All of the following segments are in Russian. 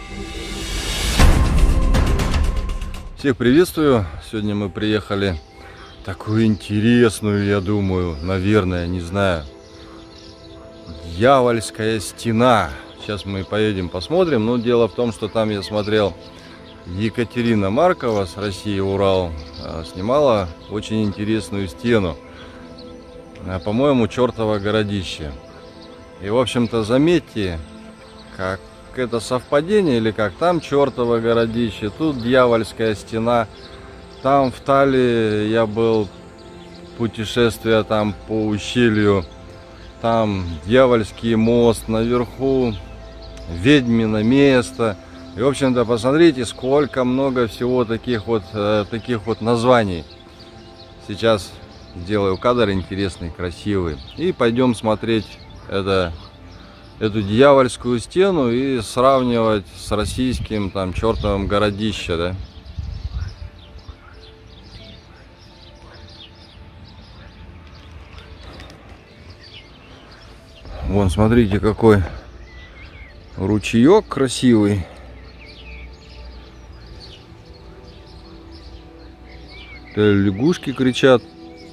Всех приветствую! Сегодня мы приехали в такую интересную, я думаю, наверное, не знаю, Дьявольская стена. Сейчас мы поедем посмотрим. Но дело в том, что там я смотрел, Екатерина Маркова с России Урал снимала очень интересную стену. По-моему, чертово городище. И, в общем-то, заметьте, как это совпадение или как. Там чертово городище, тут Дьявольская стена. Там в Таллии я был, путешествие там по ущелью. Там Дьявольский мост, наверху Ведьмино место. И, в общем-то, посмотрите, сколько много всего таких вот названий. Сейчас сделаю кадр интересный, красивый. И пойдем смотреть эту Дьявольскую стену и сравнивать с российским там чертовым городище, да. Вон, смотрите, какой ручеек красивый. Лягушки кричат.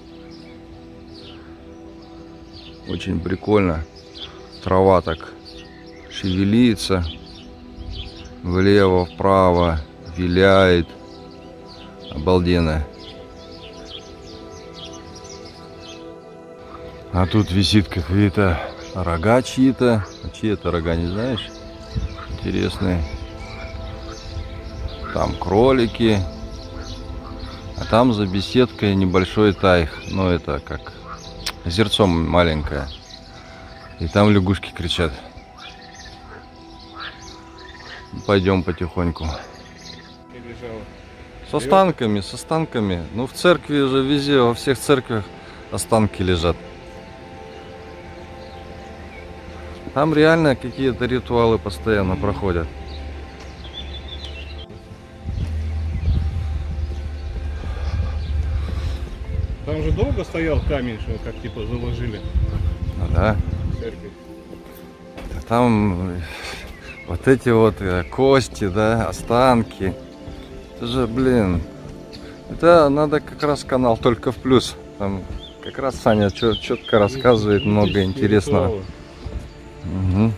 Очень прикольно. Трава так шевелится, влево, вправо, виляет. Обалденно. А тут висит какие-то рога чьи-то. Чьи это рога, не знаешь? Интересные. Там кролики. А там за беседкой небольшой тайх. Ну, это как озерцо маленькое. И там лягушки кричат. Пойдем потихоньку. С останками. Ну, в церкви же везде, во всех церквях останки лежат. Там реально какие-то ритуалы постоянно проходят. Там же долго стоял камень, что как типа заложили. Ну, да. Церковь. Там вот эти вот кости, да, останки. Это же, блин, это надо как раз канал «Только в плюс». Там как раз Саня четко рассказывает много интересного. Угу.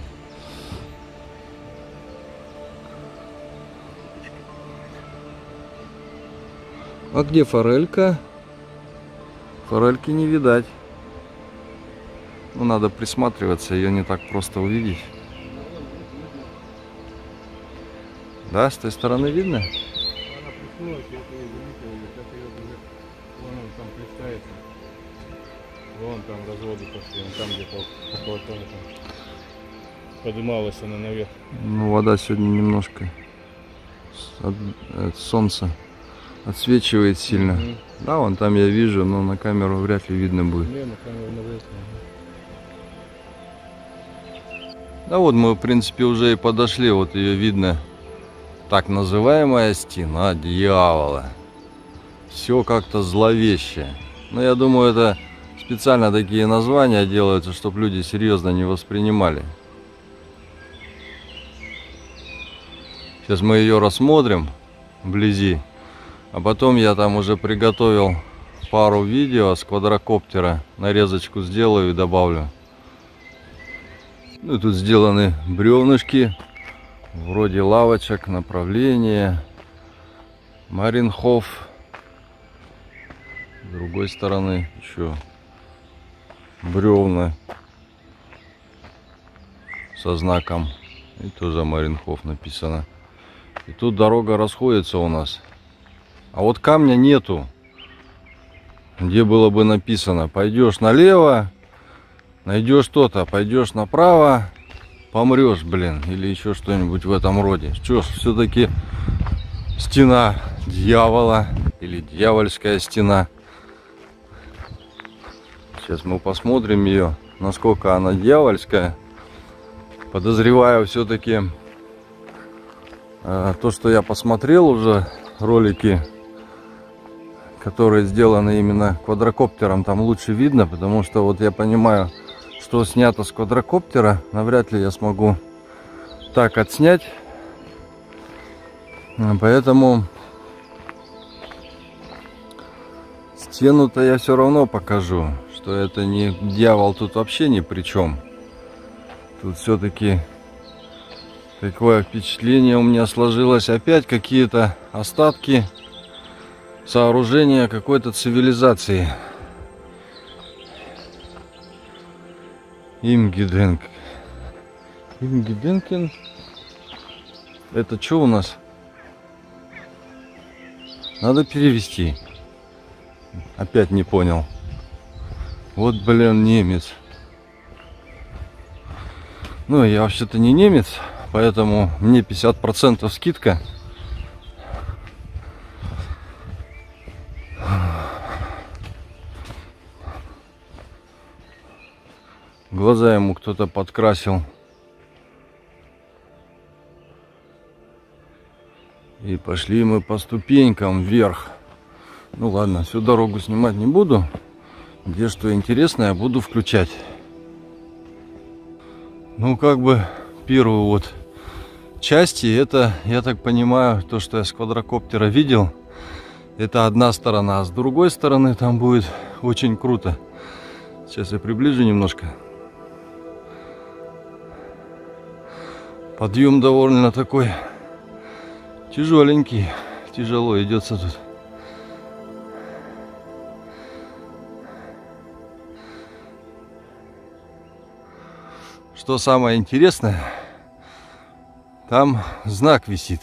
А где форелька? Форельки не видать. Ну, надо присматриваться, ее не так просто увидеть. Да, с той стороны видно? Она приснулась, я ее заметил, как ее уже, вон он там плескается. Вон там разводы пошли, он там где-то около того там поднималась она наверх. Ну, вода сегодня немножко от солнца отсвечивает сильно. Угу. Да, вон там я вижу, но на камеру вряд ли видно будет. Не, на камеру навряд ли. Да вот мы, в принципе, уже и подошли, вот ее видно. Так называемая стена дьявола. Все как-то зловеще. Но я думаю, это специально такие названия делаются, чтобы люди серьезно не воспринимали. Сейчас мы ее рассмотрим вблизи. А потом я там уже приготовил пару видео с квадрокоптера. Нарезочку сделаю и добавлю. Ну, тут сделаны бревнышки. Вроде лавочек, направление. Маринхоф. С другой стороны еще бревна со знаком. И тоже Маринхоф написано. И тут дорога расходится у нас. А вот камня нету. Где было бы написано: пойдешь налево, найдешь что-то, пойдешь направо, помрешь, блин, или еще что-нибудь в этом роде. Что ж, все-таки стена дьявола или Дьявольская стена. Сейчас мы посмотрим ее, насколько она дьявольская. Подозреваю, все-таки то, что я посмотрел уже ролики, которые сделаны именно квадрокоптером, там лучше видно, потому что вот я понимаю, что снято с квадрокоптера, навряд ли я смогу так отснять Поэтому стену-то я все равно покажу, что это не дьявол тут вообще ни при чем. Тут все-таки такое впечатление у меня сложилось, опять какие-то остатки сооружения какой-то цивилизации. Имгиденкен. Это что у нас? Надо перевести. Опять не понял. Вот, блин, немец. Ну, я вообще-то не немец, поэтому мне 50% скидка. Глаза ему кто-то подкрасил. И пошли мы по ступенькам вверх. Ну ладно, всю дорогу снимать не буду. Где что интересное буду включать. Ну как бы первую вот части, это, я так понимаю, то, что я с квадрокоптера видел, это одна сторона. А с другой стороны там будет очень круто. Сейчас я приближу немножко. Подъем довольно такой тяжеленький. Тяжело идется тут. Что самое интересное, там знак висит.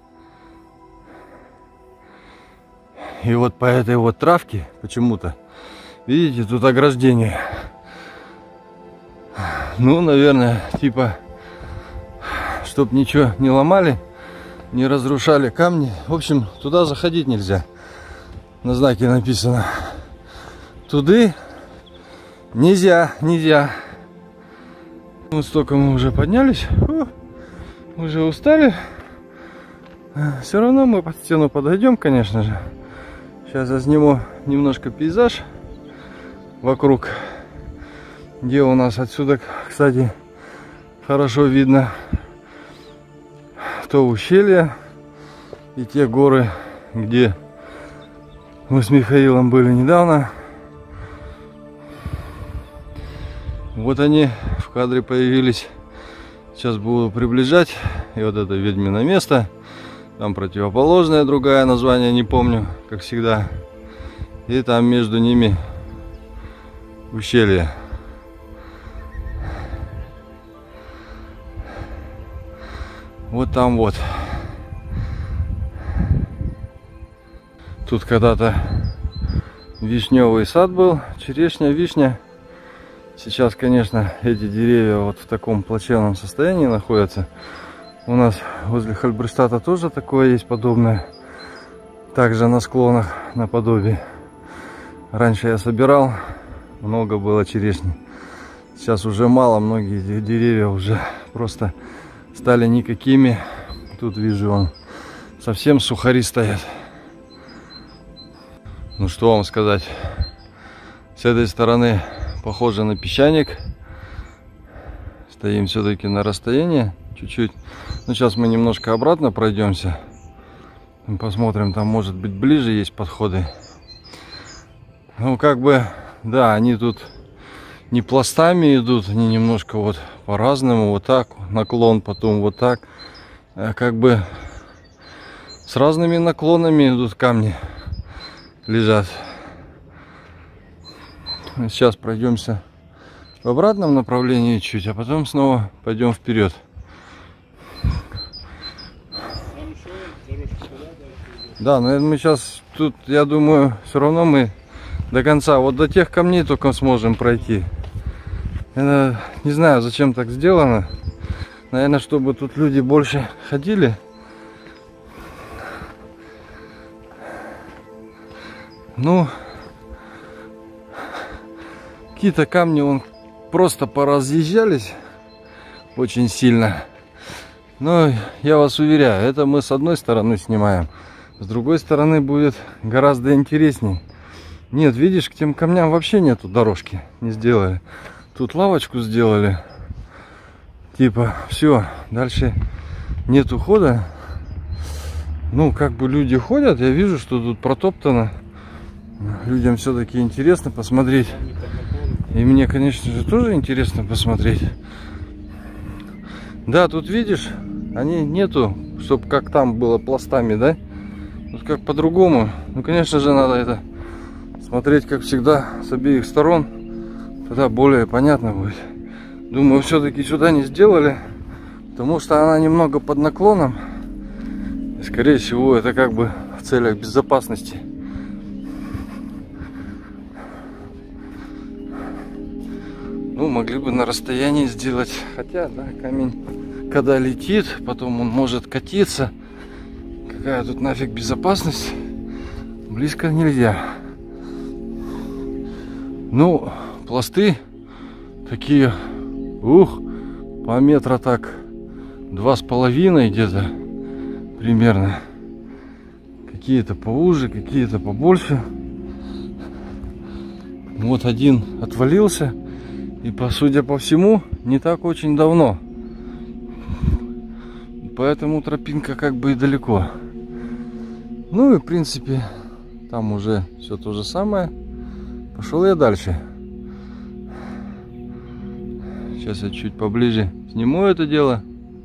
И вот по этой вот травке почему-то, видите, тут ограждение. Ну, наверное, типа, чтоб ничего не ломали, не разрушали камни. В общем, туда заходить нельзя. На знаке написано: туды нельзя, нельзя. Вот столько мы уже поднялись. Уже устали. Все равно мы под стену подойдем, конечно же. Сейчас я сниму немножко пейзаж вокруг, где у нас отсюда, кстати, хорошо видно то ущелье и те горы, где мы с Михаилом были недавно. Вот они в кадре появились. Сейчас буду приближать. И вот это ведьмино место. Там противоположное, другое название, не помню, как всегда. И там между ними ущелье. Вот там вот. Тут когда-то вишневый сад был, черешня, вишня. Сейчас, конечно, эти деревья вот в таком плачевном состоянии находятся. У нас возле Хальберштата тоже такое есть подобное. Также на склонах наподобие. Раньше я собирал, много было черешни. Сейчас уже мало, многие деревья уже просто стали никакими. Тут вижу, он совсем сухари стоят. Ну что вам сказать. С этой стороны похоже на песчаник. Стоим все-таки на расстоянии чуть-чуть. Но сейчас мы немножко обратно пройдемся. Посмотрим, там может быть ближе есть подходы. Ну как бы, да, они тут не пластами идут, они немножко вот по-разному, вот так, наклон, потом вот так. Как бы с разными наклонами идут камни, лежат. Сейчас пройдемся в обратном направлении чуть, а потом снова пойдем вперед. Да, но мы сейчас тут, я думаю, все равно мы до конца, вот до тех камней только сможем пройти. Это, не знаю, зачем так сделано. Наверное, чтобы тут люди больше ходили. Ну, какие-то камни вон просто поразъезжались очень сильно. Но я вас уверяю, это мы с одной стороны снимаем. С другой стороны будет гораздо интересней. Нет, видишь, к тем камням вообще нету дорожки. Не сделали. Тут лавочку сделали. Типа, все, дальше нет ухода. Ну, как бы люди ходят, я вижу, что тут протоптано. Людям все-таки интересно посмотреть. И мне, конечно же, тоже интересно посмотреть. Да, тут видишь, они нету, чтобы как там было пластами, да? Тут как по-другому. Ну, конечно же, надо это смотреть, как всегда, с обеих сторон. Тогда более понятно будет. Думаю, все-таки сюда не сделали, потому что она немного под наклоном. И, скорее всего, это как бы в целях безопасности. Ну, могли бы на расстоянии сделать. Хотя, да, камень, когда летит, потом он может катиться. Какая тут нафиг безопасность? Близко нельзя. Ну, пласты такие, по метра так 2,5 где-то примерно. Какие-то поуже, какие-то побольше. Вот один отвалился. И, судя по всему, не так очень давно. Поэтому тропинка как бы и далеко. Ну и, в принципе, там уже все то же самое. Пошел я дальше. Сейчас я чуть поближе сниму это дело.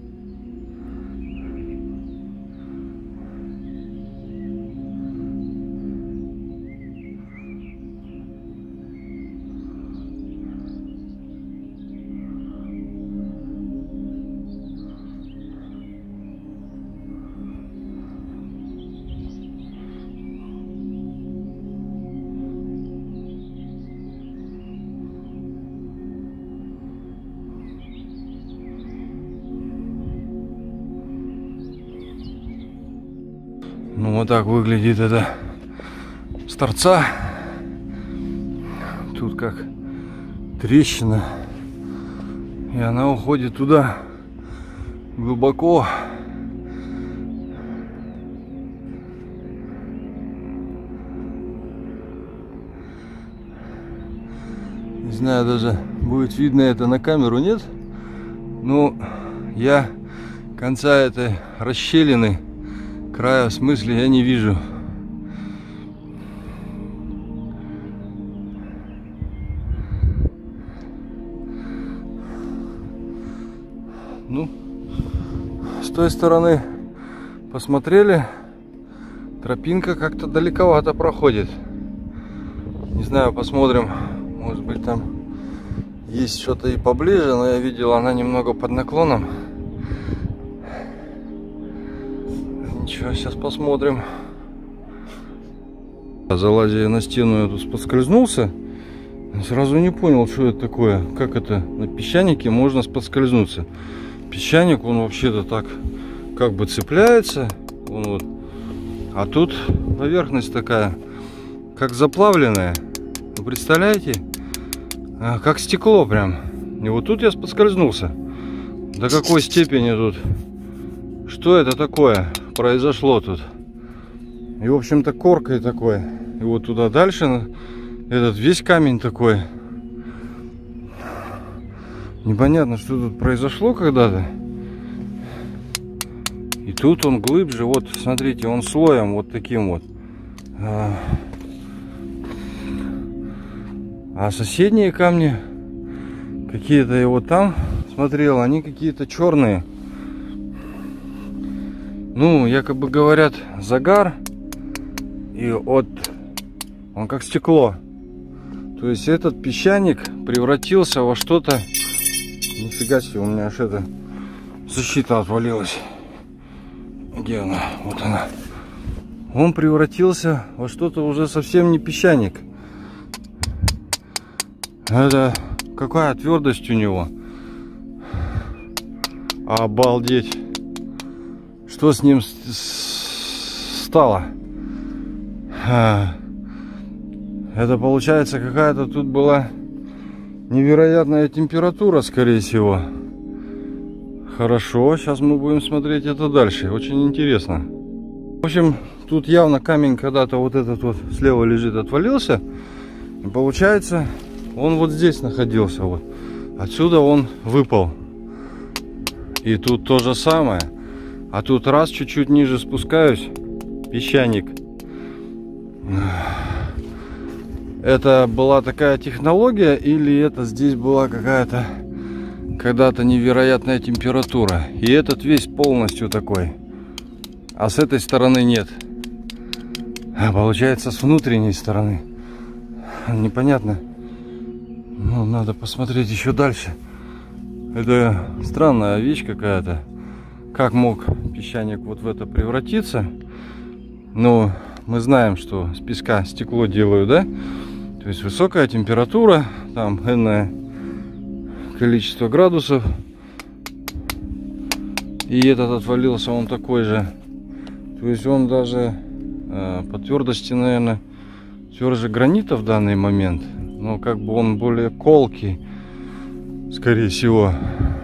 Ну, вот так выглядит это с торца. Тут как трещина. И она уходит туда глубоко. Не знаю, даже будет видно это на камеру, нет? Но я конца этой расщелины, края, в смысле, я не вижу. Ну, с той стороны посмотрели, тропинка как-то далековато проходит. Не знаю, посмотрим, может быть там есть что-то и поближе, но я видел, она немного под наклоном. Ничего, сейчас посмотрим. Залазя на стену, я тут подскользнулся. Сразу не понял, что это такое. Как это на песчанике можно споскользнуться. Песчаник, он вообще-то так как бы цепляется. Он вот. А тут поверхность такая, как заплавленная. Вы представляете? Как стекло прям. И вот тут я споскользнулся. До какой степени тут? Что это такое произошло тут? И, в общем-то, коркой такой. И вот туда дальше этот весь камень такой. Непонятно, что тут произошло когда-то. И тут он глубже. Вот, смотрите, он слоем вот таким вот. А соседние камни, какие-то я вот там смотрел, они какие-то черные. Ну, якобы говорят, загар. И вот он как стекло. То есть этот песчаник превратился во что-то. Нифига себе, у меня аж это защита отвалилась. Где она? Вот она. Он превратился во что-то уже совсем не песчаник. Это какая твердость у него. Обалдеть. Что с ним стало? Это получается какая-то тут была невероятная температура, скорее всего. Хорошо, сейчас мы будем смотреть это дальше. Очень интересно. В общем, тут явно камень когда-то вот этот вот слева лежит, отвалился. И получается, он вот здесь находился. Вот. Отсюда он выпал. И тут то же самое. А тут раз, чуть-чуть ниже спускаюсь, песчаник. Это была такая технология, или это здесь была какая-то когда-то невероятная температура? И этот весь полностью такой, а с этой стороны нет. А получается, с внутренней стороны. Непонятно. Ну, надо посмотреть еще дальше. Это странная вещь какая-то. Как мог песчаник вот в это превратиться? Ну, мы знаем, что с песка стекло делают, да? То есть высокая температура, там энное количество градусов. И этот отвалился, он такой же. То есть он даже по твердости, наверное, тверже гранита в данный момент. Но как бы он более колкий, скорее всего.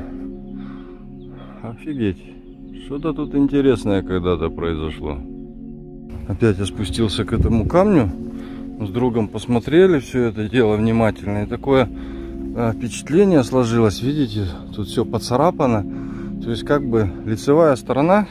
Офигеть. Что-то тут интересное когда-то произошло. Опять я спустился к этому камню. С другом посмотрели все это дело внимательно. И такое впечатление сложилось. Видите, тут все поцарапано. То есть как бы лицевая сторона,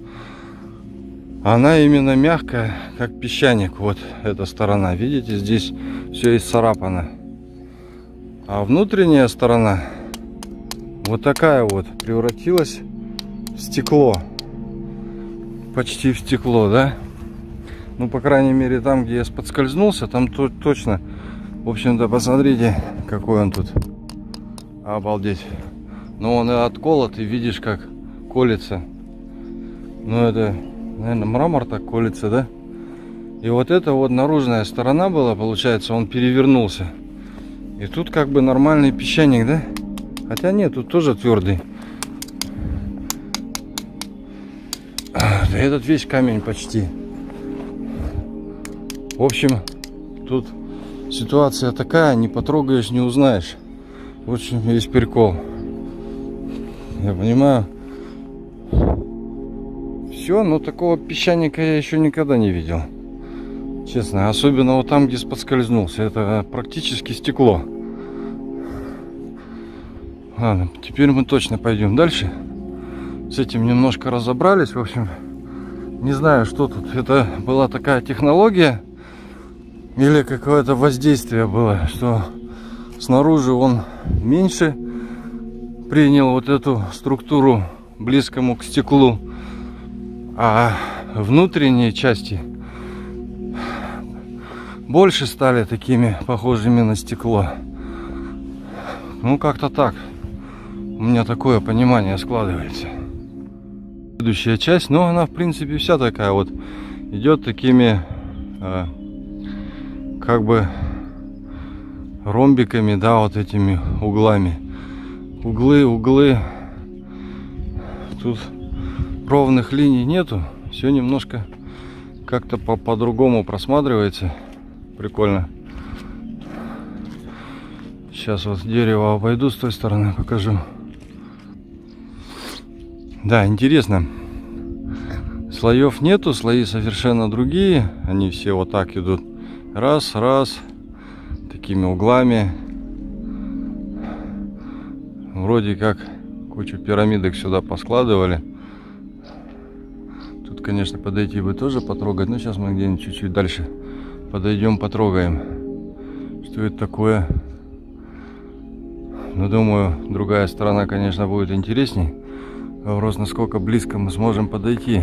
она именно мягкая, как песчаник. Вот эта сторона. Видите, здесь все исцарапано. А внутренняя сторона вот такая вот превратилась в стекло. Почти в стекло, да? Ну, по крайней мере, там, где я подскользнулся, там точно. В общем-то, посмотрите, какой он тут. Обалдеть. Но он и отколот, и видишь, как колется. Ну, это, наверное, мрамор так колется, да? И вот эта вот наружная сторона была, получается, он перевернулся. И тут как бы нормальный песчаник, да? Хотя нет, тут тоже твердый. Да этот весь камень почти. В общем, тут ситуация такая, не потрогаешь, не узнаешь. В общем, весь прикол. Я понимаю. Все, но такого песчаника я еще никогда не видел. Честно, особенно вот там, где подскользнулся. Это практически стекло. Ладно, теперь мы точно пойдем дальше. С этим немножко разобрались. В общем, не знаю, что тут. Это была такая технология или какое-то воздействие было, что снаружи он меньше принял вот эту структуру близкому к стеклу, а внутренние части больше стали такими похожими на стекло. Ну, как-то так. У меня такое понимание складывается. Следующая часть, но она в принципе вся такая вот идет такими как бы ромбиками, да, вот этими углами. Углы. Тут ровных линий нету. Все немножко как-то по-другому просматривается. Прикольно. Сейчас вот дерево обойду с той стороны, покажу. Да, интересно. Слоев нету, слои совершенно другие. Они все вот так идут. Раз, такими углами. Вроде как кучу пирамидок сюда поскладывали. Тут, конечно, подойти бы тоже потрогать. Но сейчас мы где-нибудь чуть-чуть дальше подойдем, потрогаем. Что это такое? Ну, думаю, другая сторона, конечно, будет интересней. Вопрос, насколько близко мы сможем подойти.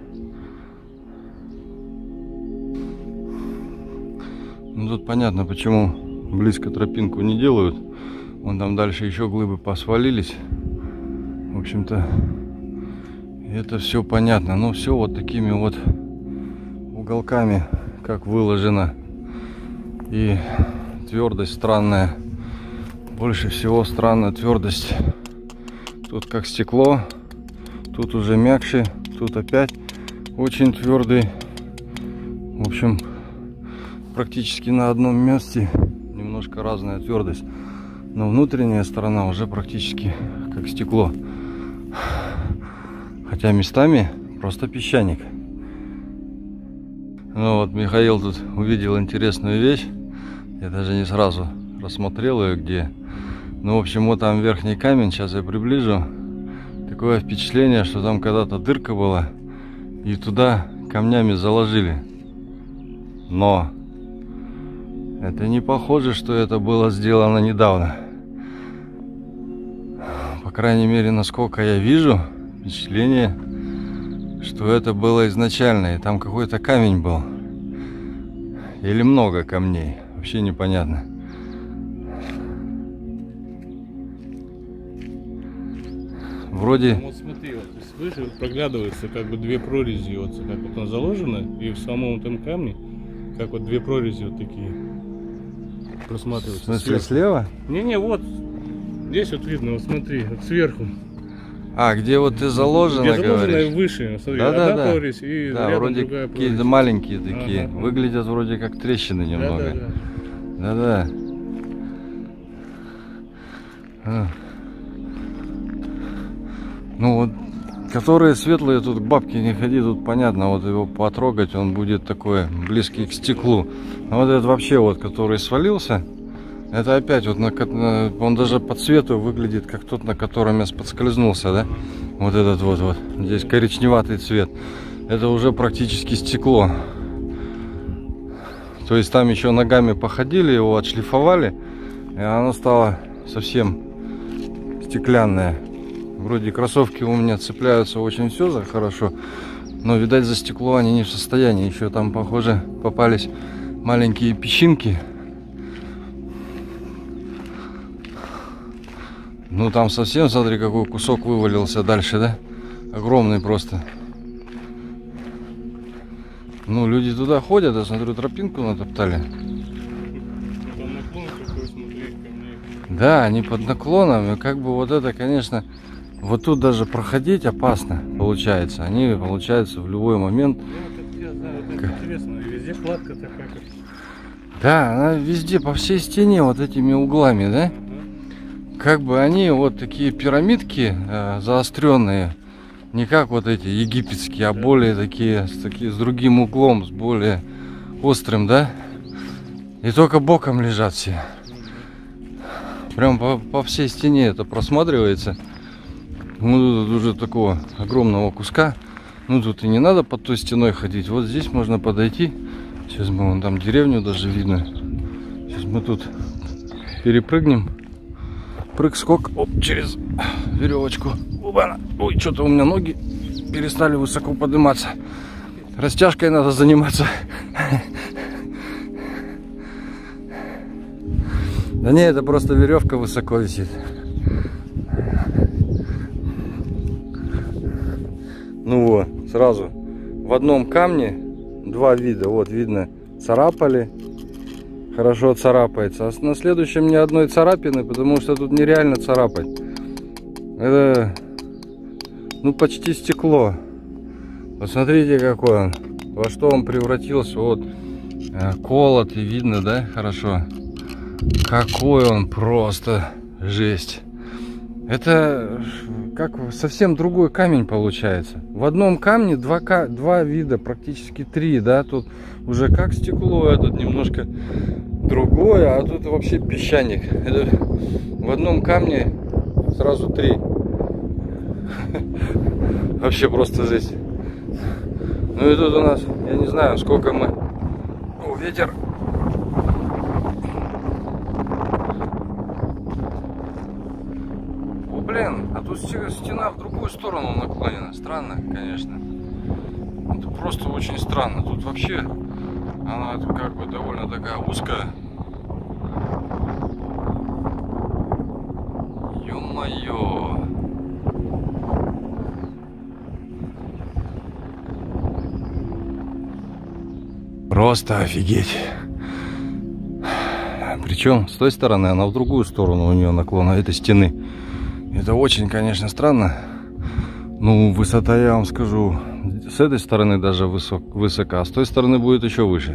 Ну, тут понятно, почему близко тропинку не делают. Вон там дальше еще глыбы посвалились. В общем-то, это все понятно. Но все вот такими вот уголками, как выложено. И твердость странная. Больше всего странная твердость. Тут как стекло. Тут уже мягче. Тут опять очень твердый. В общем, практически на одном месте немножко разная твердость. Но внутренняя сторона уже практически как стекло. Хотя местами просто песчаник. Ну вот Михаил тут увидел интересную вещь. Я даже не сразу рассмотрел ее где. Ну, в общем, вот там верхний камень. Сейчас я приближу. такое впечатление, что там когда-то дырка была и туда камнями заложили. Но это не похоже, что это было сделано недавно. По крайней мере, насколько я вижу, впечатление, что это было изначально, и там какой-то камень был. Или много камней, вообще непонятно. Вроде... Вот смотри, вот выше проглядывается как бы две прорези, вот как вот оно заложено, и в самом этом камне, как вот две прорези вот такие просматриваются. В смысле, слева? Не-не, вот здесь вот видно, вот смотри, вот сверху. А, где вот ты заложено, где заложено говоришь? Выше, смотри, Да, одна прорезь и да, рядом вроде другая прорезь. какие-то маленькие такие. Ага. Выглядят вроде как трещины немного. Да-да-да. Да-да. Ну вот, которые светлые, тут к бабке не ходи, тут понятно, вот его потрогать, он будет такой близкий к стеклу. А вот этот вообще вот, который свалился, это опять вот, он даже по цвету выглядит как тот, на котором я подскользнулся, да? Вот этот вот, здесь коричневатый цвет. Это уже практически стекло. То есть там еще ногами походили, его отшлифовали, и оно стало совсем стеклянное. Вроде кроссовки у меня цепляются очень все хорошо, но, видать, за стекло они не в состоянии. Еще там, похоже, попались маленькие песчинки. Ну, там совсем, смотри, какой кусок вывалился дальше, да? Огромный просто. Ну, люди туда ходят, я смотрю, тропинку натоптали. Там наклон такой, смотри, камней. Да, они под наклоном, и как бы вот это, конечно... Вот тут даже проходить опасно, получается. Они, получается, в любой момент... Это интересно, и везде кладка такая, как... Да, она везде, по всей стене, вот этими углами, да? Как бы они вот такие пирамидки заостренные, не как вот эти египетские, а более такие с другим углом, с более острым, да? И только боком лежат все. Прям по всей стене это просматривается. Ну, тут уже такого огромного куска. Ну, тут и не надо под той стеной ходить. Вот здесь можно подойти. Сейчас мы, вон там деревню даже видно. Сейчас мы тут перепрыгнем. Прыг-скок. Оп, через веревочку. Оба-на. Ой, что-то у меня ноги перестали высоко подниматься. Растяжкой надо заниматься. Да не, это просто веревка высоко висит. Ну вот, сразу в одном камне два вида. Вот видно, царапали, хорошо царапается. А на следующем ни одной царапины, потому что тут нереально царапать. Это, ну, почти стекло. Посмотрите, какой он, во что он превратился. Вот, колотый, видно, да, хорошо. Какой он просто жесть. Это как совсем другой камень получается. В одном камне два вида, практически три, да, тут уже как стекло, а тут немножко другое, а тут вообще песчаник. Это в одном камне сразу три. Вообще просто жесть. Ну и тут у нас, я не знаю, сколько мы... О, ветер. Блин, а тут стена в другую сторону наклонена. Странно, конечно. Это просто очень странно. Тут вообще она как бы довольно такая узкая. Ё-моё. Просто офигеть. Причем с той стороны она в другую сторону у нее наклона этой стены. Это очень, конечно, странно. Ну, высота, я вам скажу, с этой стороны даже высока, а с той стороны будет еще выше.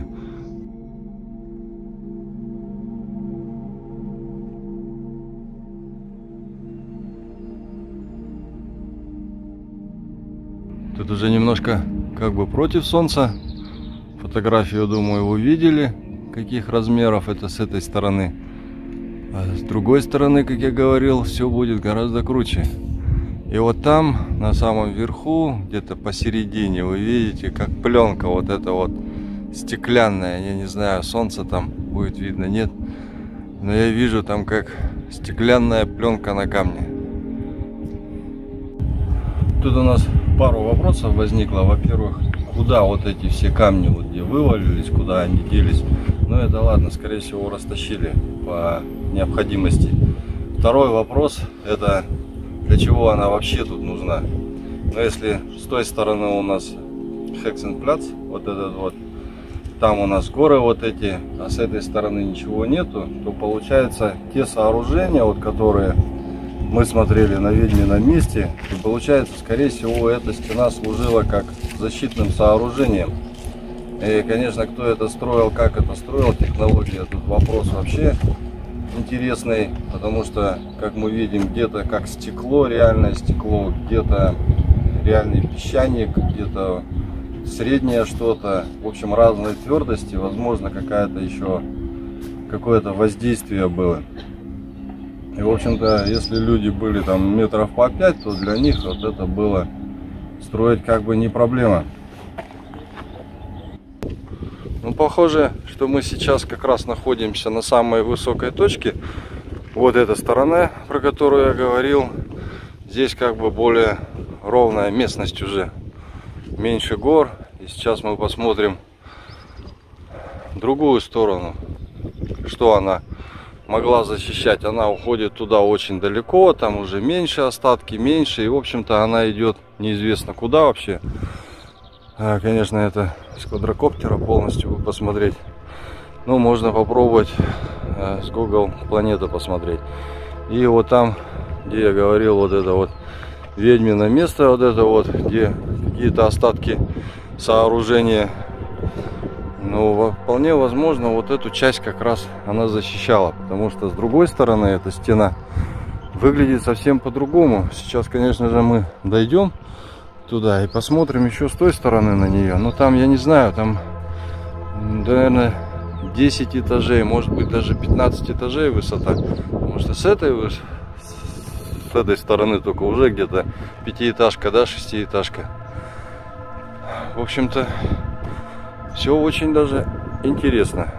Тут уже немножко как бы против солнца. Фотографию, думаю, вы видели, каких размеров это с этой стороны. А с другой стороны, как я говорил, все будет гораздо круче. И вот там, на самом верху, где-то посередине, вы видите, как пленка вот эта вот стеклянная. Я не знаю, солнце там будет видно, нет. Но я вижу там как стеклянная пленка на камне. Тут у нас пару вопросов возникло. Во-первых, куда вот эти все камни, вот где вывалились, куда они делись. Ну это ладно, скорее всего растащили по необходимости. Второй вопрос, это для чего она вообще тут нужна. Но если с той стороны у нас Хексенпляц, вот этот вот, там у нас горы вот эти, а с этой стороны ничего нету, то получается те сооружения, вот которые мы смотрели на Ведьмином месте, и получается, скорее всего, эта стена служила как защитным сооружением. И, конечно, кто это строил, как это строил, технология, тут вопрос вообще интересный, потому что, как мы видим, где-то как стекло, реальное стекло, где-то реальный песчаник, где-то среднее что-то, в общем, разной твердости, возможно, какая-то еще какое-то воздействие было. И, в общем-то, если люди были там метров по 5, то для них вот это было строить как бы не проблема. Ну, похоже, что мы сейчас как раз находимся на самой высокой точке. Вот эта сторона, про которую я говорил, здесь как бы более ровная местность уже. Меньше гор. И сейчас мы посмотрим другую сторону, что она могла защищать. Она уходит туда очень далеко, там уже меньше остатки, меньше, и в общем-то она идет неизвестно куда вообще. Конечно, это с квадрокоптера полностью посмотреть, но можно попробовать с Google планету посмотреть. И вот там, где я говорил, вот это вот Ведьмино место, вот это вот, где какие-то остатки сооружения, ну, вполне возможно, вот эту часть как раз она защищала, потому что с другой стороны эта стена выглядит совсем по-другому. Сейчас, конечно же, мы дойдем туда и посмотрим еще с той стороны на нее. Но там, я не знаю, там, наверное, 10 этажей, может быть, даже 15 этажей высота. Потому что с этой стороны только уже где-то пятиэтажка, да, шестиэтажка. В общем-то, все очень даже интересно.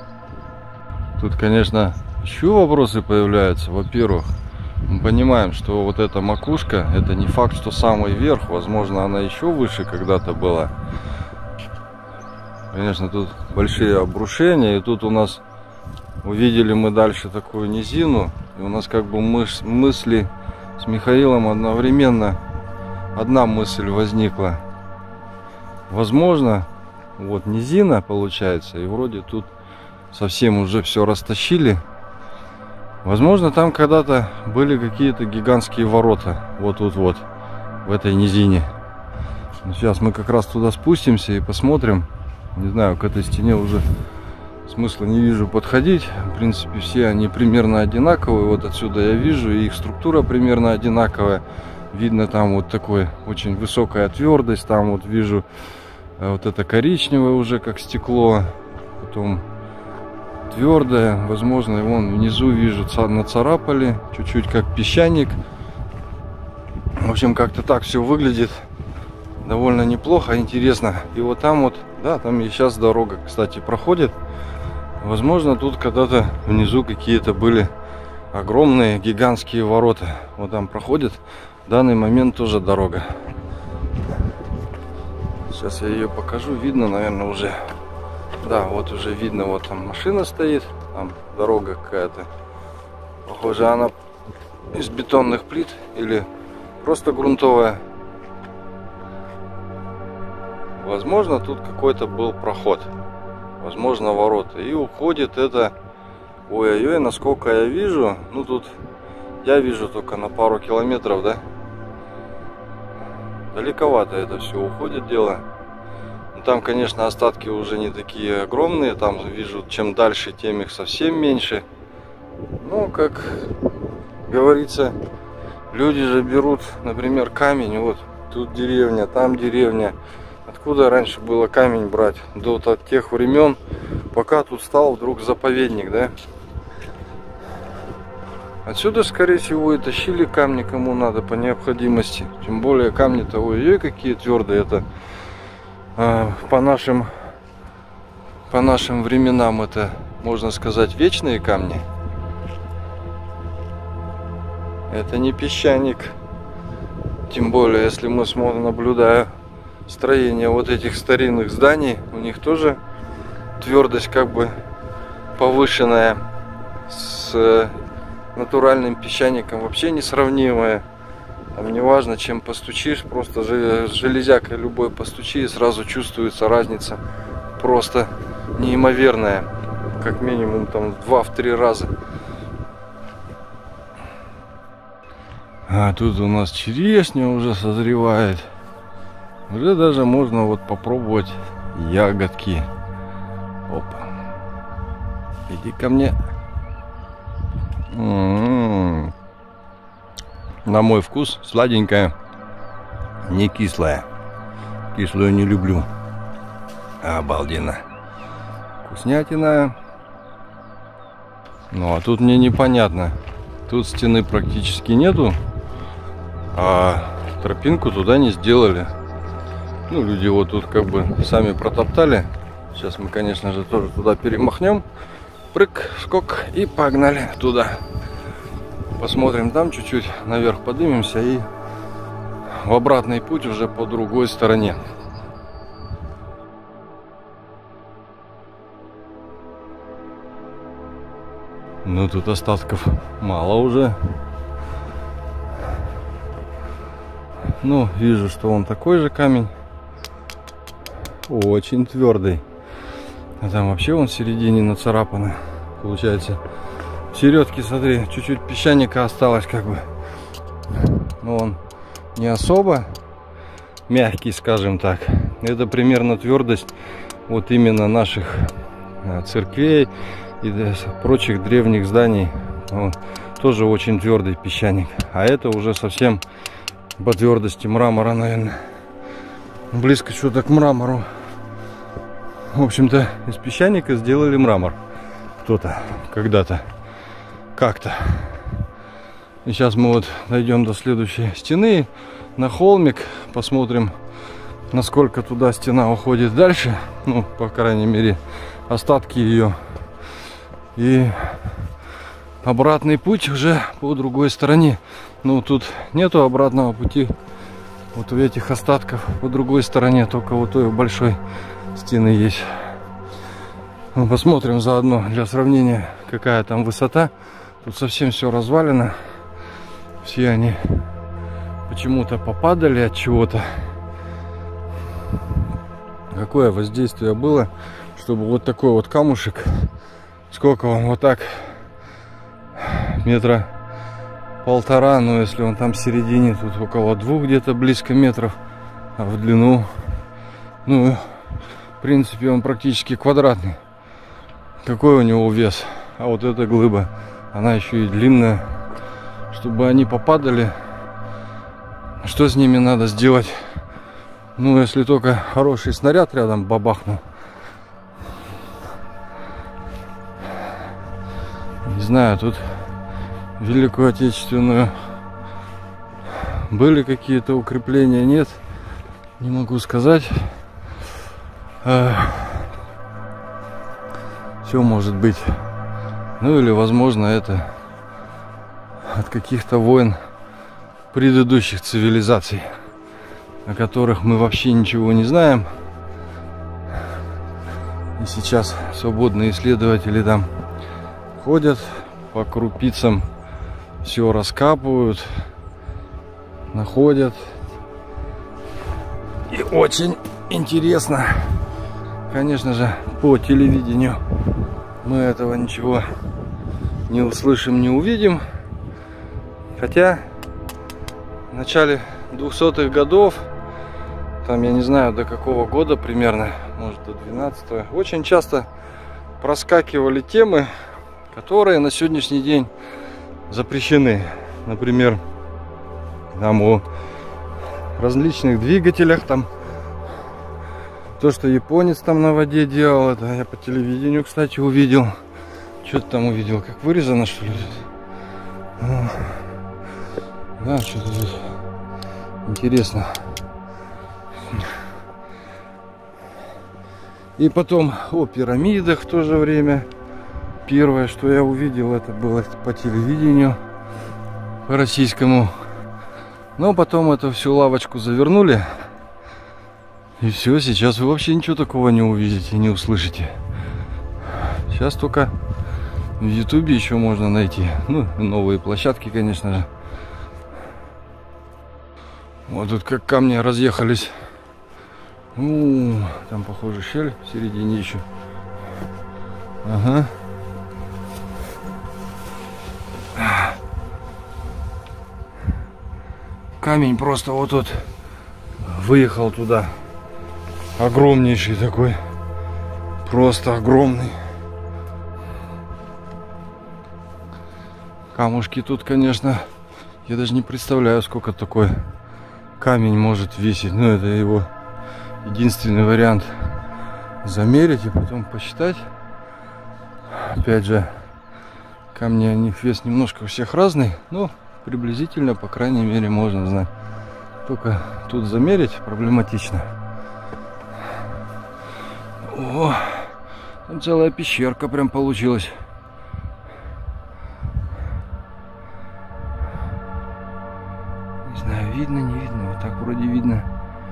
Тут, конечно, еще вопросы появляются. Во-первых, мы понимаем, что вот эта макушка, это не факт, что самый верх. Возможно, она еще выше когда-то была. Конечно, тут большие обрушения. И тут у нас увидели мы дальше такую низину. И у нас как бы мысли с Михаилом одновременно. Одна мысль возникла. Возможно, вот низина получается, и вроде тут совсем уже все растащили. Возможно, там когда-то были какие-то гигантские ворота. Вот тут вот, в этой низине. Сейчас мы как раз туда спустимся и посмотрим. Не знаю, к этой стене уже смысла не вижу подходить. В принципе, все они примерно одинаковые. Вот отсюда я вижу, и их структура примерно одинаковая. Видно там вот такой очень высокая твердость. Там вот вижу вот это коричневое уже как стекло. Потом твердое. Возможно, и вон внизу вижу нацарапали. Чуть-чуть как песчаник. В общем, как-то так все выглядит. Довольно неплохо, интересно. И вот там вот, да, там и сейчас дорога, кстати, проходит. Возможно, тут когда-то внизу какие-то были огромные гигантские ворота. Вот там проходит. В данный момент тоже дорога. Сейчас я ее покажу. Видно, наверное, уже. Да, вот уже видно, вот там машина стоит. Там дорога какая-то. Похоже, она из бетонных плит или просто грунтовая. Возможно, тут какой-то был проход. Возможно, ворота. И уходит это... Ой-ой-ой, насколько я вижу. Ну, тут я вижу только на пару километров, да? Далековато это все уходит дело. Но там, конечно, остатки уже не такие огромные. Там вижу, чем дальше, тем их совсем меньше. Ну, как говорится, люди же берут, например, камень. Вот тут деревня, там деревня. Откуда раньше было камень брать? До тех времен, пока тут стал вдруг заповедник, да? Отсюда, скорее всего, и тащили камни кому надо по необходимости. Тем более камни-то, ой-ой, какие твердые. Это по нашим временам это, можно сказать, вечные камни. Это не песчаник. Тем более, если мы смотрим, наблюдая строение вот этих старинных зданий, у них тоже твердость как бы повышенная, с натуральным песчаником вообще несравнимая. Там неважно, чем постучишь, просто железякой любой постучи, и сразу чувствуется разница просто неимоверная, как минимум там в 2-3 раза. А тут у нас черешня уже созревает. Уже даже можно вот попробовать ягодки. Опа. Иди ко мне. На мой вкус сладенькая, не кислая. Кислую не люблю. Обалденно. Вкуснятина. Ну а тут мне непонятно. Тут стены практически нету, а тропинку туда не сделали. Ну, люди вот тут как бы сами протоптали. Сейчас мы, конечно же, тоже туда перемахнем. Прыг, скок и погнали туда. Посмотрим там чуть-чуть, наверх поднимемся и в обратный путь уже по другой стороне. Ну, тут остатков мало уже. Ну, вижу, что он такой же камень. Очень твердый. А там вообще он в середине нацарапано. Получается, в середке, смотри, чуть-чуть песчаника осталось как бы. Но он не особо мягкий, скажем так. Это примерно твердость вот именно наших церквей и прочих древних зданий. Он тоже очень твердый песчаник. А это уже совсем по твердости мрамора, наверное. Близко что-то к мрамору. В общем-то, из песчаника сделали мрамор. Кто-то, когда-то, как-то. И сейчас мы вот дойдем до следующей стены. На холмик посмотрим, насколько туда стена уходит дальше. Ну, по крайней мере, остатки ее. И обратный путь уже по другой стороне. Ну, тут нету обратного пути. Вот у этих остатков по другой стороне, только вот той большой стены есть. Мы посмотрим заодно для сравнения, какая там высота. Тут совсем все развалено. Все они почему-то попадали от чего-то. Какое воздействие было, чтобы вот такой вот камушек, сколько он, вот так, 1,5 метра, ну если он там в середине, тут около 2 где-то близко метров, а в длину, ну, в принципе, он практически квадратный. Какой у него вес? А вот эта глыба, она еще и длинная. Чтобы они попадали, что с ними надо сделать? Ну, если только хороший снаряд рядом бабахнул. Не знаю, тут Великую Отечественную были какие-то укрепления, нет, не могу сказать. Все может быть. Ну или возможно это от каких-то войн предыдущих цивилизаций, о которых мы вообще ничего не знаем. И сейчас свободные исследователи там ходят по крупицам, все раскапывают, находят. И очень интересно. Конечно же, по телевидению мы этого ничего не услышим, не увидим. Хотя в начале 200-х годов, там я не знаю до какого года примерно, может до 12-го, очень часто проскакивали темы, которые на сегодняшний день запрещены. Например, там о различных двигателях, там то, что японец там на воде делал, это я по телевидению, кстати, увидел. Что-то там увидел, как вырезано, что ли. Да, что-то здесь интересно. И потом о пирамидах в то же время. Первое, что я увидел, это было по телевидению, по российскому. Но потом эту всю лавочку завернули. И все, сейчас вы вообще ничего такого не увидите, не услышите. Сейчас только в Ютубе еще можно найти. Ну, новые площадки, конечно же. Вот тут как камни разъехались. Там, похоже, щель в середине еще. Ага. Камень просто вот тут выехал туда. Огромнейший такой. Просто огромный. Камушки тут, конечно, я даже не представляю, сколько такой камень может весить. Ну, это его единственный вариант. Замерить и потом посчитать. Опять же, камни, они вес немножко у всех разный, но приблизительно, по крайней мере, можно знать. Только тут замерить проблематично. О, там целая пещерка прям получилась. Не знаю, видно, не видно. Вот так вроде видно.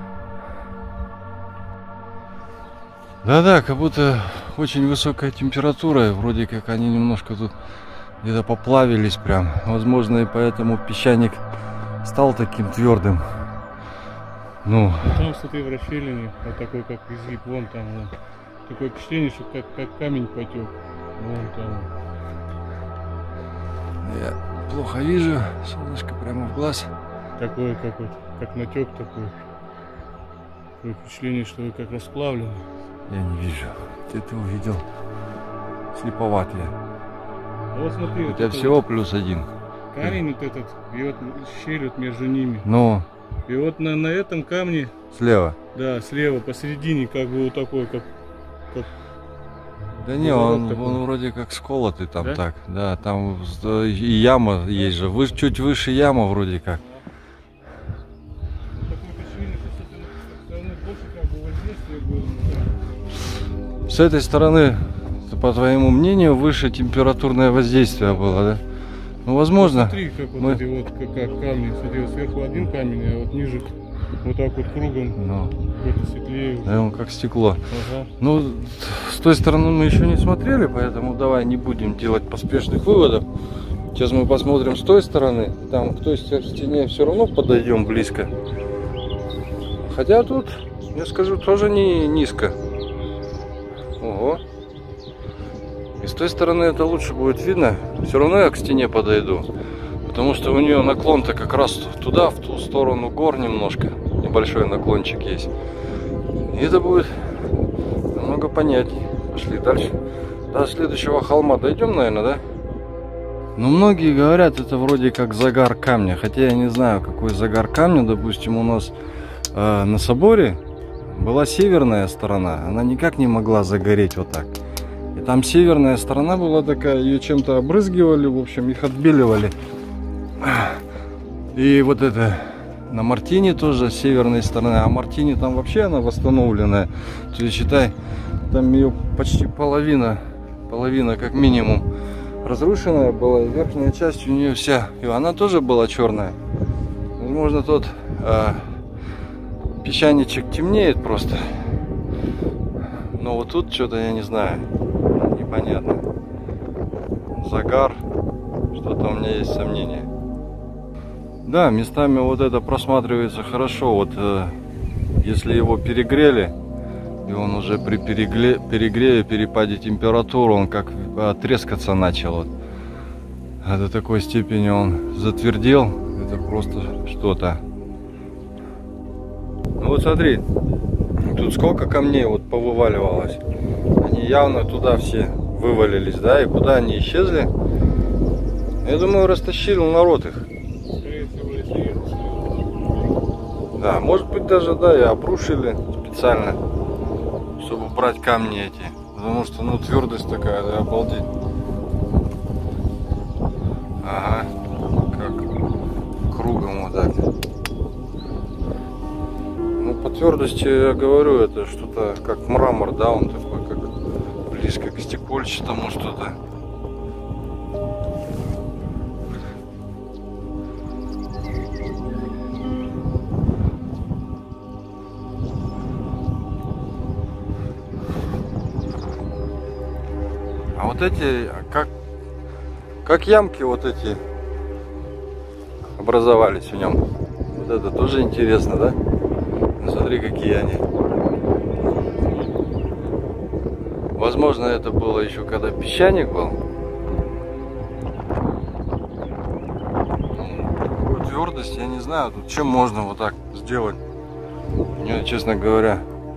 Да-да, как будто очень высокая температура. Вроде как они немножко тут где-то поплавились прям. Возможно, и поэтому песчаник стал таким твердым. Ну. Там, смотри, в расщелине, вот такой, как изгиб, вон там, вон. Такое впечатление, что как камень потек. Вон там. Я плохо вижу, солнышко прямо в глаз. Такой, как вот, как натек такой. Такое впечатление, что вы как расплавлены. Я не вижу. Ты увидел. Слеповат я. А вот смотри, У вот тебя всего вот +1. камень вот этот, и вот щель вот между ними. Ну. И вот на этом камне, Слева. да, слева, посередине, как бы вот такой, как Да не, он вроде как сколотый там, да? так. Да, там и яма есть же. Чуть выше яма вроде как. С этой стороны, по твоему мнению, выше температурное воздействие было, да? Ну, возможно. Смотри, как вот эти вот как камни. Смотри, вот сверху один камень, а вот ниже вот так вот кругом. Ну. Какой-то светлее. Да, он как стекло. Ага. Ну, с той стороны мы еще не смотрели, поэтому давай не будем делать поспешных выводов. Сейчас мы посмотрим с той стороны. Там к той стене все равно подойдем близко. Хотя тут, я скажу, тоже не низко. Ого. И с той стороны это лучше будет видно. Все равно я к стене подойду. Потому что у нее наклон-то как раз туда, в ту сторону гор немножко. Небольшой наклончик есть. И это будет намного понятнее. Пошли дальше. До следующего холма дойдем, наверное, да? Но многие говорят, это вроде как загар камня. Хотя я не знаю, какой загар камня. Допустим, у нас на соборе была северная сторона. Она никак не могла загореть вот так. И там северная сторона была такая, ее чем-то обрызгивали, в общем, их отбеливали. И вот это на Мартине тоже с северной стороны. А Мартине там вообще она восстановленная. То есть, считай, там ее почти половина как минимум разрушенная была. И верхняя часть у нее вся, и она тоже была черная. Возможно, тот песчаничек темнеет просто. Но вот тут что-то я не знаю. Непонятно. Загар. Что-то у меня есть сомнения. Да, местами вот это просматривается хорошо. Вот если его перегрели, и он уже при перегреве, перепаде температуры, он как трескаться начал. Вот. А до такой степени он затвердел. Это просто что-то. Ну вот смотри, тут сколько камней вот повываливалось. Они явно туда все вывалились, да, и куда они исчезли? Я думаю, растащил народ их. Да, может быть даже, да, и обрушили специально, чтобы убрать камни эти. Потому что, ну, твердость такая, да, обалдеть. Ага. кругом вот так. Ну, по твердости я говорю, это что-то как мрамор, да, он такой, как близко к стекольчатому что-то. А вот эти, как ямки вот эти образовались в нем. Вот это тоже интересно, да? Смотри, какие они. Возможно, это было еще когда песчаник был. Такую твердость, я не знаю, тут чем можно вот так сделать. Мне, честно говоря,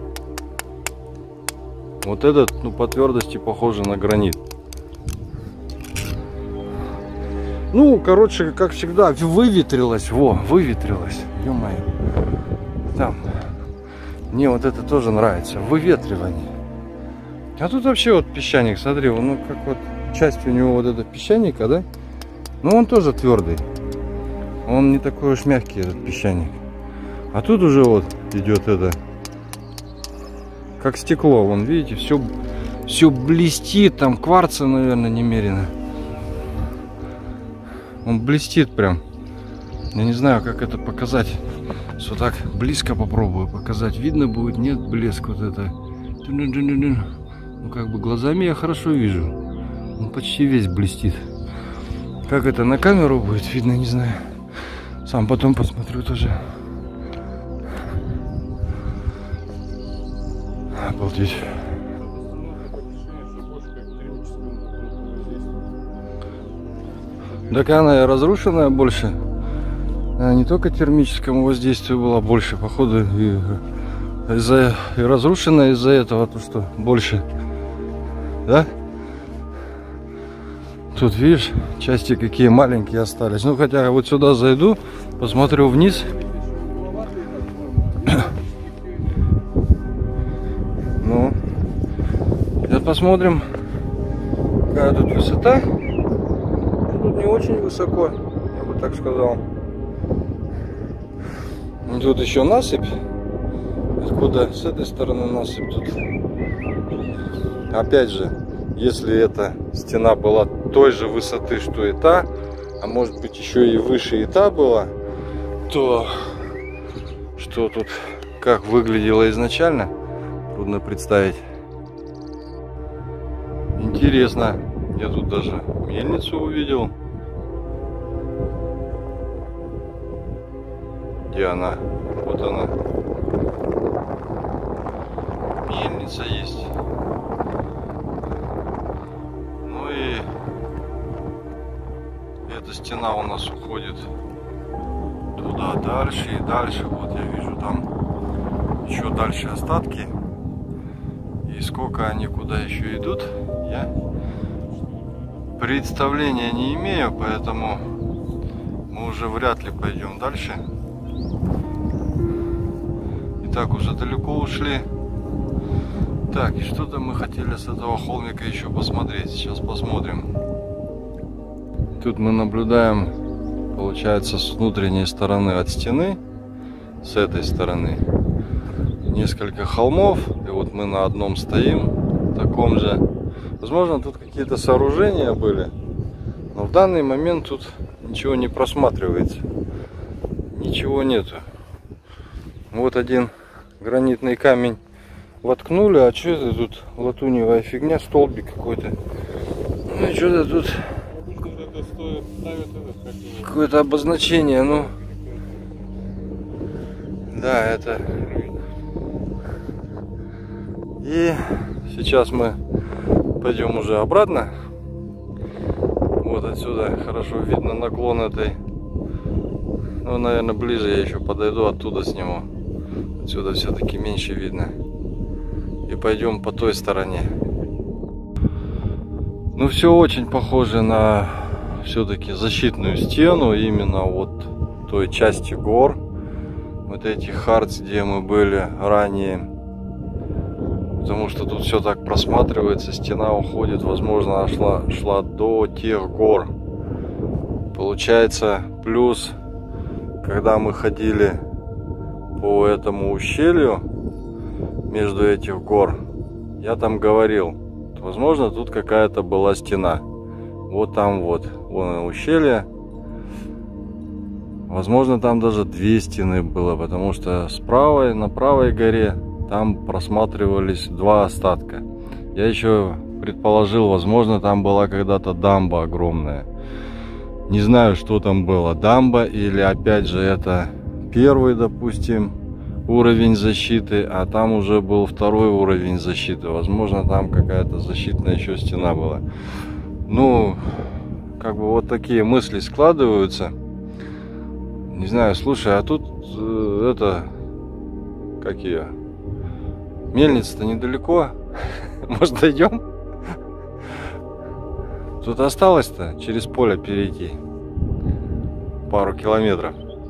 вот этот, ну, по твердости похоже на гранит. Ну, короче, как всегда, выветрилось. Выветрилось. Ё-моё. Там. Мне вот это тоже нравится. Выветривание. А тут вообще вот песчаник, смотри, ну как вот часть у него вот эта песчаника, да? Но он тоже твердый. Он не такой уж мягкий, этот песчаник. А тут уже вот идет это, как стекло. Вон, видите, все блестит. Там кварца, наверное, немерено. Он блестит прям. Я не знаю, как это показать. Вот так близко попробую показать. Видно будет? Нет, блеск вот это. Ну, как бы глазами я хорошо вижу. Он почти весь блестит. Как это на камеру будет видно, не знаю. Сам потом посмотрю тоже. Обалдеть. Так она и разрушенная больше. Она не только термическому воздействию была больше, походу, и разрушенная из-за этого, то что больше. Да? Тут, видишь, части какие маленькие остались. Ну, хотя вот сюда зайду, посмотрю вниз. Ну, сейчас посмотрим, какая тут высота. Тут не очень высоко, я бы так сказал. Тут еще насыпь. Откуда с этой стороны насыпь тут? Опять же, если эта стена была той же высоты, что и та, а может быть еще и выше и та была, то что тут, как выглядело изначально, трудно представить. Интересно, я тут даже мельницу увидел. Где она? Вот она. Мельница есть. Ну и эта стена у нас уходит туда дальше и дальше. Вот я вижу там еще дальше остатки. И сколько они куда еще идут, я представления не имею, поэтому мы уже вряд ли пойдем дальше. И так уже далеко ушли. Так, и что-то мы хотели с этого холмика еще посмотреть. Сейчас посмотрим. Тут мы наблюдаем, получается, с внутренней стороны от стены, с этой стороны, несколько холмов. И вот мы на одном стоим, таком же. Возможно, тут какие-то сооружения были, но в данный момент тут ничего не просматривается. Ничего нету. Вот один гранитный камень воткнули, а что это тут латуневая фигня, столбик какой-то. Ну и что-то тут какое-то обозначение, ну да, это. И сейчас мы пойдем уже обратно. Вот отсюда хорошо видно наклон этой. Ну, наверное, ближе я еще подойду, оттуда сниму. Отсюда все-таки меньше видно. И пойдем по той стороне. Ну, все очень похоже на все-таки защитную стену. Именно вот той части гор. Вот эти Хартс, где мы были ранее. Потому что тут все так просматривается. Стена уходит, возможно, она шла до тех гор. Получается, плюс когда мы ходили по этому ущелью между этих гор, я там говорил, возможно, тут какая-то была стена. Вот там вот, вон ущелье. Возможно, там даже две стены было, потому что на правой горе там просматривались два остатка. Я еще предположил, возможно, там была когда-то дамба огромная. Не знаю, что там было, дамба или опять же это первый, допустим, уровень защиты, а там уже был второй уровень защиты. Возможно, там какая-то защитная еще стена была. Ну, как бы вот такие мысли складываются. Не знаю, слушай, а тут какие? Мельница-то недалеко. Может, дойдем? Тут осталось-то через поле перейти пару километров.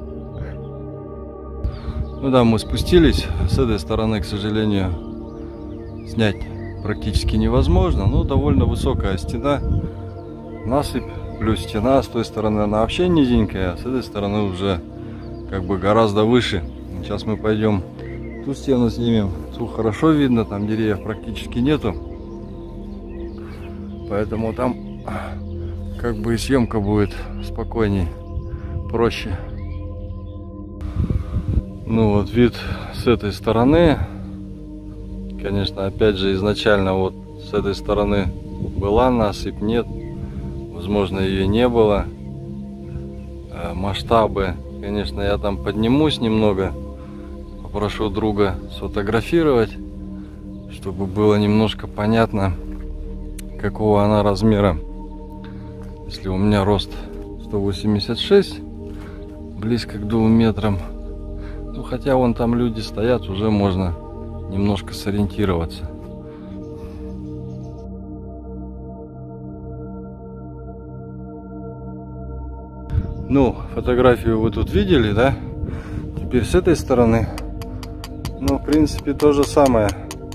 Ну да, мы спустились. С этой стороны, к сожалению, снять практически невозможно. Но довольно высокая стена. Насыпь плюс стена. С той стороны она вообще низенькая, а с этой стороны уже как бы гораздо выше. Сейчас мы пойдем ту стену снимем. Тут хорошо видно, там деревьев практически нету. Поэтому там как бы и съемка будет спокойней, проще. Ну вот вид с этой стороны. Конечно, опять же, изначально вот с этой стороны была насыпь, нет. Возможно, ее не было. Масштабы, конечно, я там поднимусь немного. Попрошу друга сфотографировать, чтобы было немножко понятно, какого она размера. Если у меня рост 186, близко к 2 метрам. Ну, хотя вон там люди стоят, уже можно немножко сориентироваться. Ну, фотографию вы тут видели, да? Теперь с этой стороны, ну, в принципе, то же самое.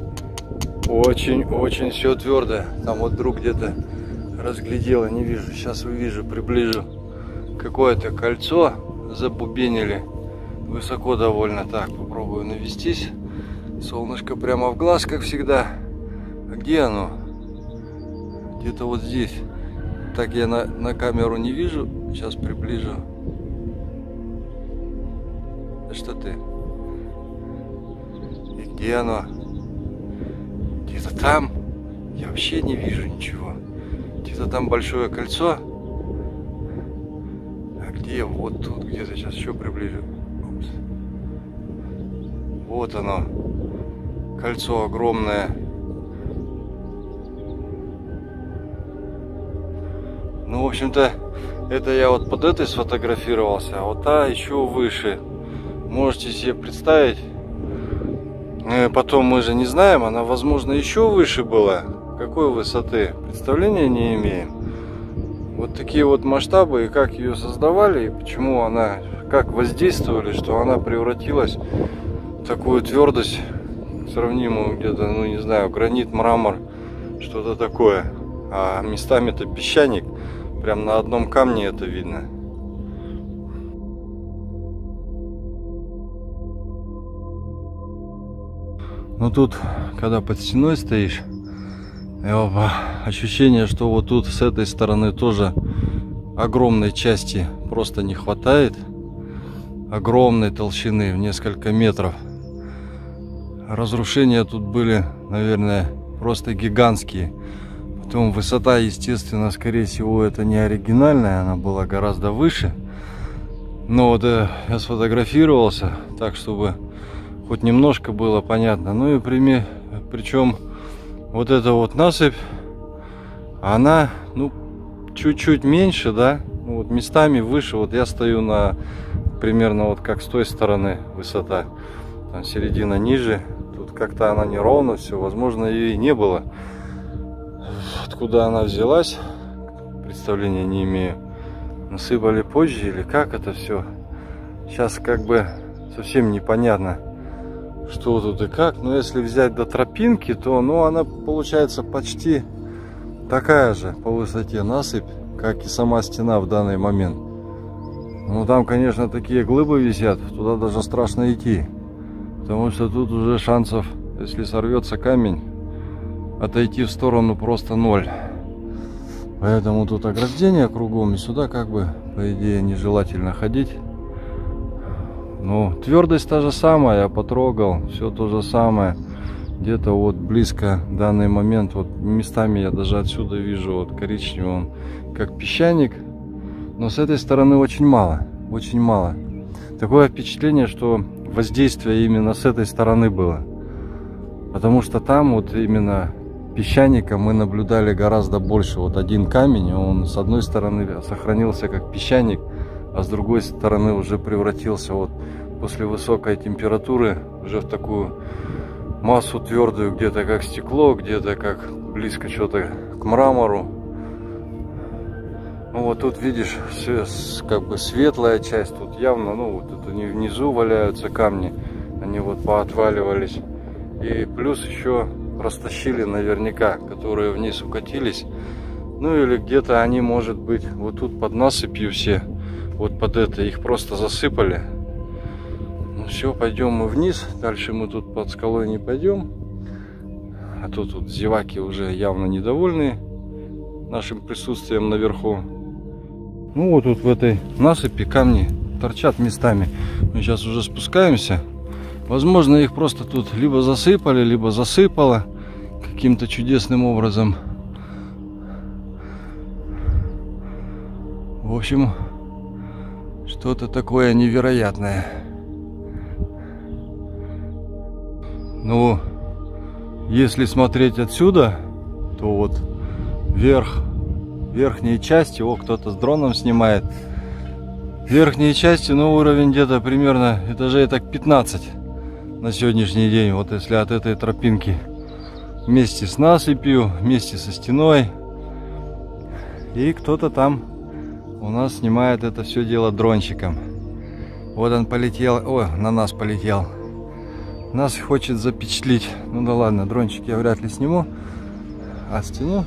Очень все твердое. Там вот друг где-то разглядел, не вижу. Сейчас увижу, приближу. Какое-то кольцо забубенили. Высоко довольно. Так, попробую навестись. Солнышко прямо в глаз, как всегда. А где оно? Где-то вот здесь. Так я на камеру не вижу. Сейчас приближу. Да что ты? И где оно? Где-то там. Я вообще не вижу ничего. Где-то там большое кольцо. А где? Вот тут где-то. Сейчас еще приближу. Упс. Вот оно. Кольцо огромное. Ну, в общем-то, это я вот под этой сфотографировался, а вот та еще выше. Можете себе представить. Потом мы же не знаем, она, возможно, еще выше была. Какой высоты? Представления не имеем. Вот такие вот масштабы, и как ее создавали, и почему она, как воздействовали, что она превратилась в такую твердость, сравнимую где-то, ну не знаю, гранит, мрамор, что-то такое. А местами-то песчаник. Прям на одном камне это видно. Но тут, когда под стеной стоишь, ощущение, что вот тут с этой стороны тоже огромной части просто не хватает. Огромной толщины в несколько метров. Разрушения тут были, наверное, просто гигантские. Потом высота, естественно, скорее всего, это не оригинальная, она была гораздо выше. Но вот я сфотографировался так, чтобы хоть немножко было понятно. Ну и причем вот эта вот насыпь, она, ну, чуть-чуть меньше, да, ну, вот местами выше. Вот я стою на примерно вот как с той стороны высота, там середина ниже. Тут как-то она неровно все, возможно, ее и не было. Откуда она взялась, представления не имею. Насыпали позже или как это все. Сейчас как бы совсем непонятно, что тут и как. Но если взять до тропинки, то ну, она получается почти такая же по высоте насыпь, как и сама стена в данный момент. Ну там, конечно, такие глыбы висят, туда даже страшно идти. Потому что тут уже шансов, если сорвется камень, отойти в сторону просто ноль. Поэтому тут ограждение кругом, и сюда как бы, по идее, нежелательно ходить. Ну, твердость та же самая, я потрогал, все то же самое. Где-то вот близко в данный момент, вот местами я даже отсюда вижу вот коричневый, он как песчаник. Но с этой стороны очень мало, очень мало. Такое впечатление, что воздействие именно с этой стороны было. Потому что там вот именно песчаника мы наблюдали гораздо больше. Вот один камень, он с одной стороны сохранился как песчаник, а с другой стороны уже превратился вот после высокой температуры уже в такую массу твердую, где-то как стекло, где-то как близко что-то к мрамору. Ну вот тут видишь, как бы светлая часть, тут явно, ну вот это внизу валяются камни, они вот поотваливались. И плюс еще растащили наверняка, которые вниз укатились. Ну или где-то они, может быть, вот тут под насыпью все, вот под это, их просто засыпали. Ну все, пойдем мы вниз, дальше мы тут под скалой не пойдем. А тут зеваки уже явно недовольны нашим присутствием наверху. Ну вот тут в этой насыпи камни торчат местами. Мы сейчас уже спускаемся. Возможно, их просто тут либо засыпали, либо засыпало каким-то чудесным образом. В общем, что-то такое невероятное. Ну, если смотреть отсюда, то вот верхние части, кто-то с дроном снимает. Верхние части, ну, уровень где-то примерно этажей так 15 на сегодняшний день. Вот если от этой тропинки вместе с насыпью, вместе со стеной. И кто-то там у нас снимает это все дело дрончиком. Вот он полетел, на нас полетел. Нас хочет запечатлить. Ну да ладно, дрончик я вряд ли сниму. А стену,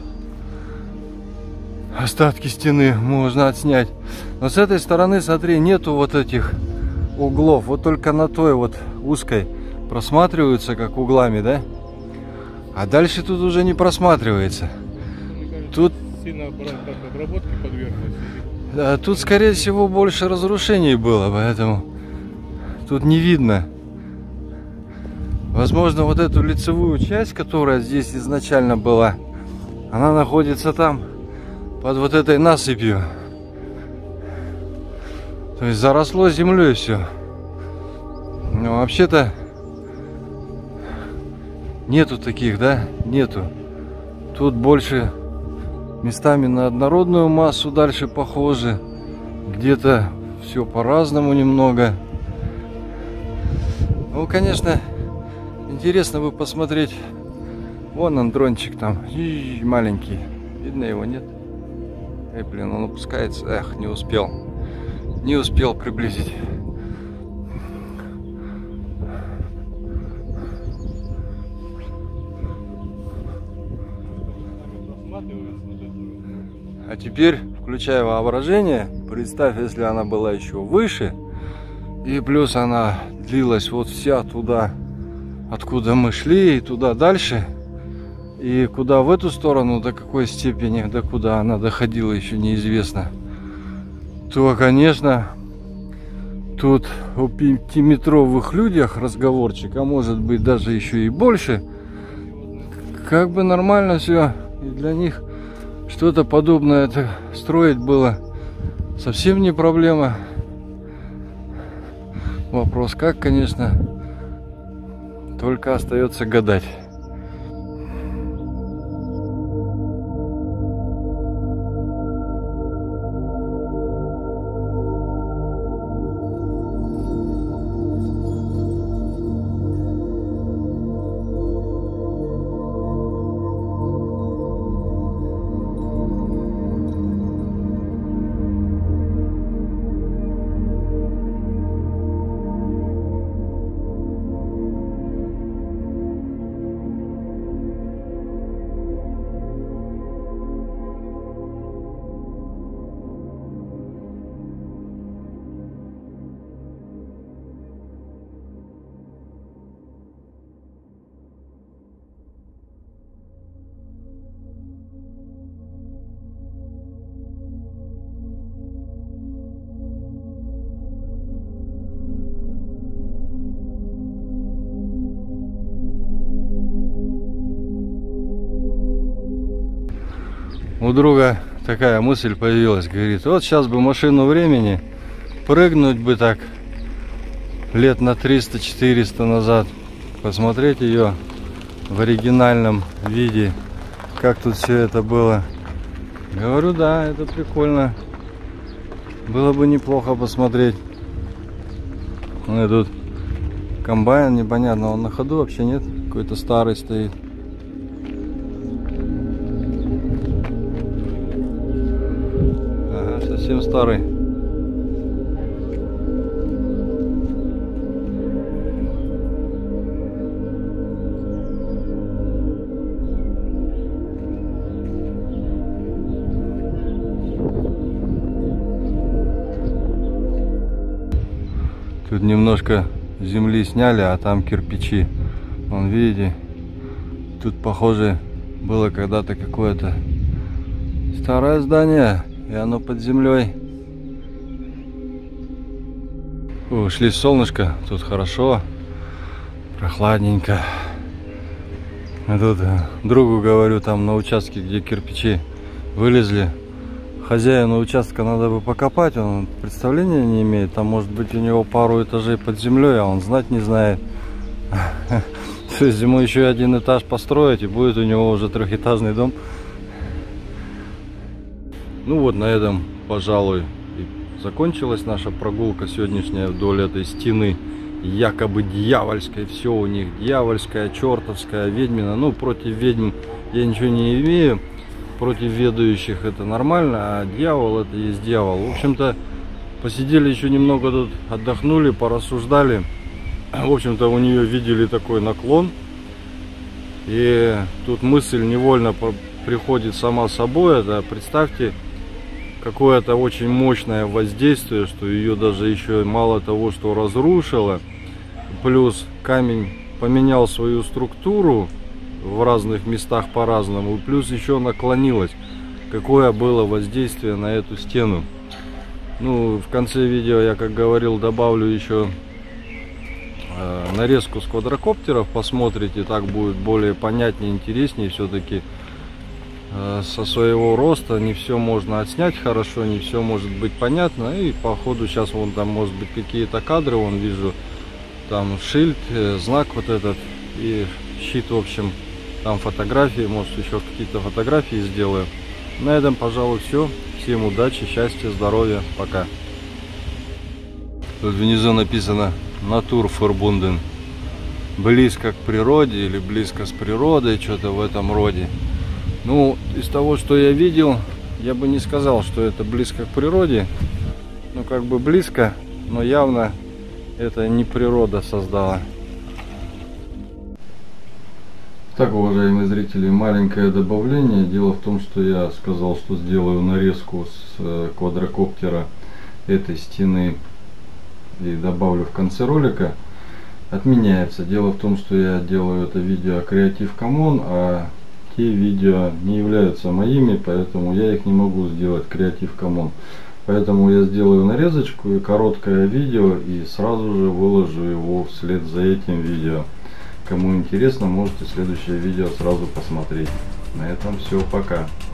остатки стены можно отснять. Но с этой стороны, смотри, нету вот этих углов. Вот только на той вот узкой просматриваются как углами, да? А дальше тут уже не просматривается. Тут сильно обработки подверглась. Да, тут, скорее всего, больше разрушений было, поэтому тут не видно. Возможно, вот эту лицевую часть, которая здесь изначально была, она находится там, под вот этой насыпью. То есть заросло землей все. Но вообще-то нету таких, да? Нету. Тут больше местами на однородную массу дальше похоже. Где-то все по-разному немного. Ну, конечно, интересно бы посмотреть. Вон он, дрончик там. Маленький. Видно его, нет? Эй, блин, он опускается. Эх, не успел. Не успел приблизить. А теперь, включая воображение, представь, если она была еще выше, и плюс она длилась вот вся туда, откуда мы шли, и туда дальше, и куда в эту сторону, до какой степени, до куда она доходила, еще неизвестно, то, конечно, тут о 5-метровых людях разговорчик, а может быть даже еще и больше, как бы нормально все, и для них что-то подобное это строить было совсем не проблема. Вопрос как, конечно, только остается гадать. у друга такая мысль появилась, говорит, вот сейчас бы машину времени прыгнуть бы так лет на 300-400 назад, посмотреть ее в оригинальном виде, как тут все это было. Говорю, да, это прикольно, было бы неплохо посмотреть. Ну и тут комбайн, непонятно, он на ходу вообще нет, какой-то старый стоит. Ага, совсем старый. Тут немножко земли сняли, а там кирпичи. Вон, видите, тут похоже было когда-то какое-то старое здание, и оно под землей. Ушли солнышко, тут хорошо, прохладненько. А тут другу говорю, там на участке, где кирпичи вылезли, хозяину участка надо бы покопать, он представления не имеет, там может быть у него пару этажей под землей, а он знать не знает. То есть ему еще один этаж построить, и будет у него уже трехэтажный дом. Ну вот на этом, пожалуй, и закончилась наша прогулка сегодняшняя вдоль этой стены, якобы дьявольской. Все у них дьявольское, чертовское, ведьмина. Ну, против ведьм я ничего не имею, против ведающих это нормально, а дьявол это есть дьявол. В общем-то, посидели еще немного тут, отдохнули, порассуждали. В общем-то, у нее видели такой наклон, и тут мысль невольно приходит сама собой. Это, представьте, какое-то очень мощное воздействие, что ее даже еще мало того, что разрушило, плюс камень поменял свою структуру в разных местах по-разному, плюс еще наклонилась. Какое было воздействие на эту стену. Ну, в конце видео я, как говорил, добавлю еще нарезку с квадрокоптеров, посмотрите, так будет более понятнее, интереснее. Все-таки со своего роста не все можно отснять хорошо, не все может быть понятно. И по ходу сейчас вон там может быть какие-то кадры, вон вижу там шильд, знак вот этот и щит, в общем, там фотографии, может еще какие-то фотографии сделаю. На этом, пожалуй, все. Всем удачи, счастья, здоровья, пока. Тут внизу написано Natur verbunden. Близко к природе или близко с природой, что-то в этом роде. Ну, из того, что я видел, я бы не сказал, что это близко к природе. Ну, как бы близко, но явно это не природа создала. Так, уважаемые зрители, маленькое добавление. Дело в том, что я сказал, что сделаю нарезку с квадрокоптера этой стены и добавлю в конце ролика. Отменяется. Дело в том, что я делаю это видео Creative Commons, а те видео не являются моими, поэтому я их не могу сделать Creative Commons. Поэтому я сделаю нарезочку и короткое видео и сразу же выложу его вслед за этим видео. Кому интересно, можете следующее видео сразу посмотреть. На этом все, пока.